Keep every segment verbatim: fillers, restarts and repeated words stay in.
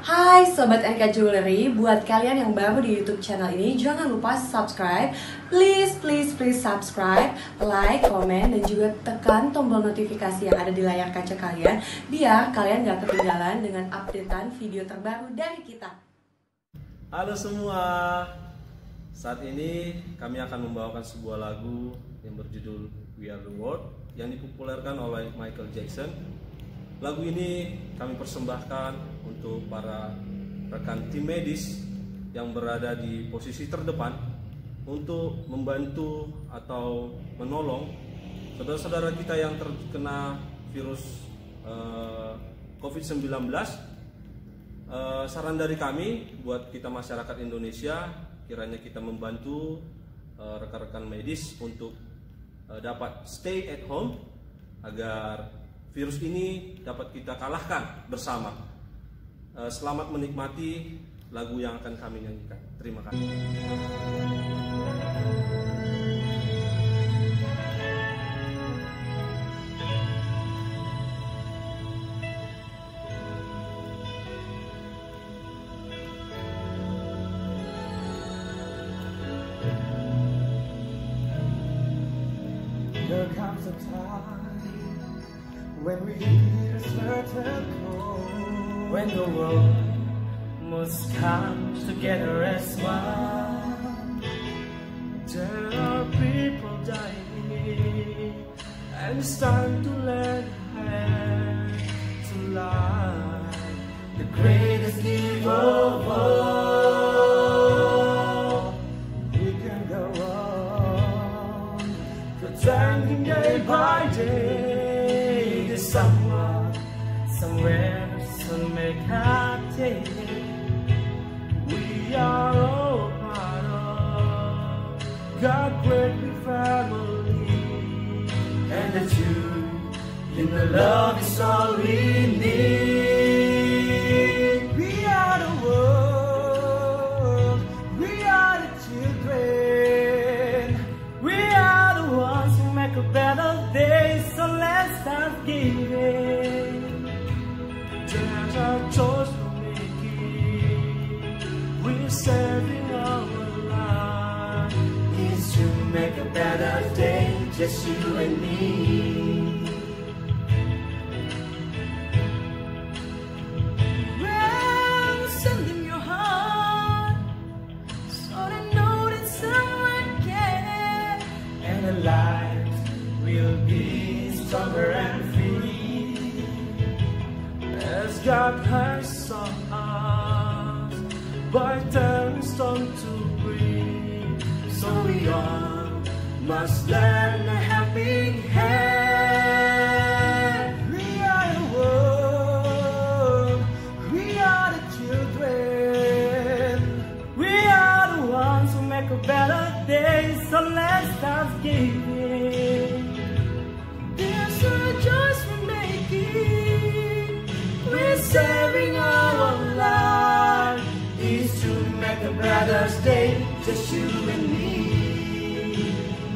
Hai Sobat Erika Jewelry, buat kalian yang baru di YouTube channel ini, jangan lupa subscribe. Please, please, please subscribe, like, komen, dan juga tekan tombol notifikasi yang ada di layar kaca kalian, biar kalian gak ketinggalan dengan updatean video terbaru dari kita. Halo semua, saat ini kami akan membawakan sebuah lagu yang berjudul We Are The World yang dipopulerkan oleh Michael Jackson. Lagu ini kami persembahkan untuk para rekan tim medis yang berada di posisi terdepan untuk membantu atau menolong saudara-saudara kita yang terkena virus uh, covid sembilan belas. Uh, saran dari kami buat kita masyarakat Indonesia, kiranya kita membantu rekan-rekan uh, medis untuk uh, dapat stay at home agar virus ini dapat kita kalahkan bersama. Uh, selamat menikmati lagu yang akan kami nyanyikan. Terima kasih. There comes a time when we hear a certain call, when the world must come together as one. There are people dying, and it's time to lend a hand to life, the greatest gift of all. We can go on pretending day by day. Someone, somewhere, some make happy. We are all part of God's great big family, and the truth in the love is all we need. We are the world, we are the children, we are the ones who make a better day. So let's start giving. There's our choice we're making. We're saving our life. It's to make a better day, just you and me. Well, send in your heart, so they know that someone cares, and the light will be stronger and free, as God has on us by turning stone to breathe. So we all must lend a helping hand. We are the world, we are the children, we are the ones who make a better day. So let's start giving. Saving our life is to make a better day, just you and me.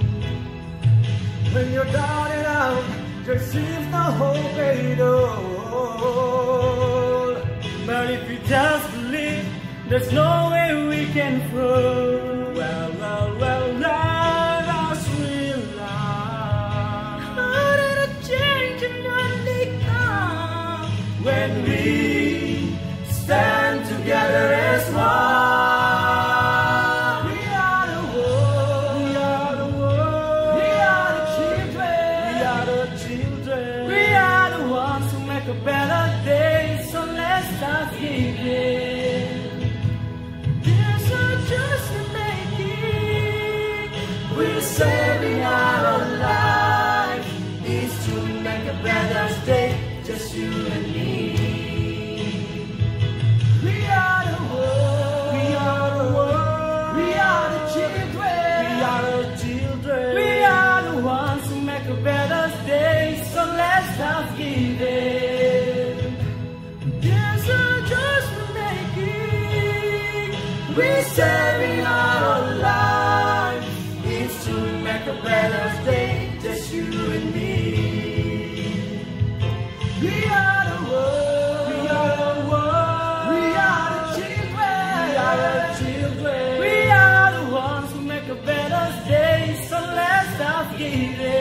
When you're down and out, there seems no hope at all. But if you just believe, there's no way we can fall. Well, well, well, let us realize how did a change and only come when we stand together as one. We are the world, we are the world, we are the children, we are the children, we are the ones who make a better day. So let's start giving. There's a choice we're making. We're saving our life. It's to make a better day, just you and me. A better day, so let's start giving. There's a choice we're making. We're saving our lives. It's to make a better day, just you and me. We are the world, we are the world, we are lady.